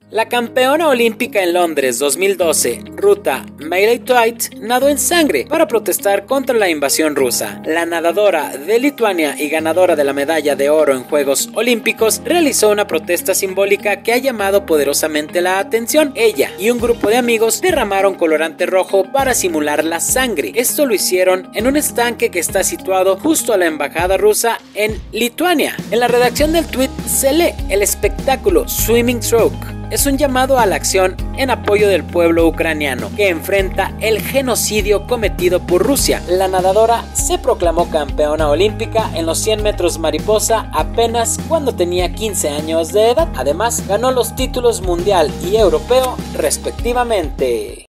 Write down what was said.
La campeona olímpica en Londres 2012, Ruta Meilutyte, nadó en sangre para protestar contra la invasión rusa. La nadadora de Lituania y ganadora de la medalla de oro en Juegos Olímpicos realizó una protesta simbólica que ha llamado poderosamente la atención. Ella y un grupo de amigos derramaron colorante rojo para simular la sangre. Esto lo hicieron en un estanque que está situado justo a la embajada rusa en Lituania. En la redacción del tweet se lee: el espectáculo Swimming Stroke es un llamado a la acción en apoyo del pueblo ucraniano que enfrenta el genocidio cometido por Rusia. La nadadora se proclamó campeona olímpica en los 100 metros mariposa apenas cuando tenía 15 años de edad. Además, ganó los títulos mundial y europeo respectivamente.